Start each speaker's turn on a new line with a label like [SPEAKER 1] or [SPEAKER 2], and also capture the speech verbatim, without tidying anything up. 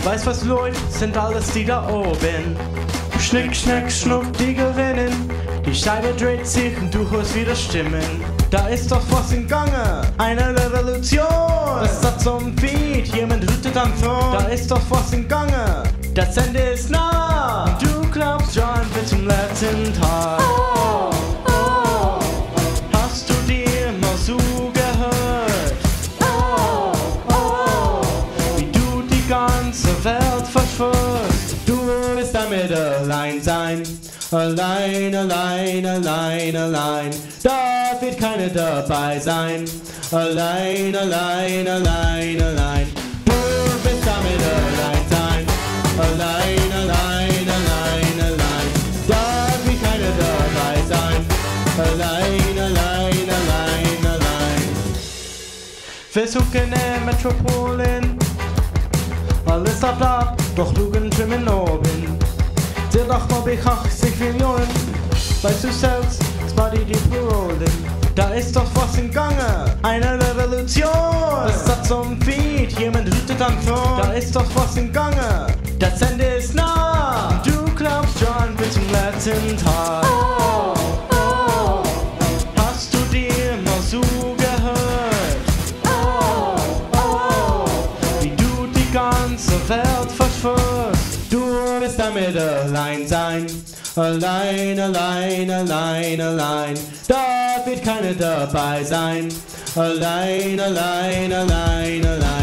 [SPEAKER 1] Weißt was, Leute, sind alles die da oben. Schnick, schnack, schnuck, die gewinnen. Die Scheibe dreht sich und du hörst wieder Stimmen. Da ist doch was im Gange, eine Revolution. Das hat zum Beat, jemand rüttet am Thron. Da ist doch was im Gange, das Ende ist nah. Und du glaubst schon bis zum letzten Tag.
[SPEAKER 2] Oh, oh,
[SPEAKER 1] Hast du dir mal zugehört?
[SPEAKER 2] oh, oh,
[SPEAKER 1] Wie du die ganze Welt verschwörst. Du wirst damit allein sein. Allein, allein, allein, allein. Da wird keiner dabei sein. Allein, allein, allein, allein. Du wirst damit allein sein. Allein, allein, allein, allein. Da wird keiner dabei sein. Allein, allein, allein, allein. Wir suchen in Metropolen. Alles ab, ab, doch Lügen schwimmen oben. Dir doch mal bei achtzig Millionen. Weißt du selbst, zwar die die Parolen. Da ist doch was im Gange, eine Revolution. Das hat zum Beat, jemand rüttet am Thron. Da ist doch was im Gange, das Ende ist nah. Und du glaubst schon bis zum letzten Tag.
[SPEAKER 2] oh, oh,
[SPEAKER 1] Hast du dir mal zugehört?
[SPEAKER 2] oh, oh,
[SPEAKER 1] Wie du die ganze Welt verschwörst. Du wirst damit allein sein. Allein, allein, allein, allein. Da wird keiner dabei sein. Allein, allein, allein, allein.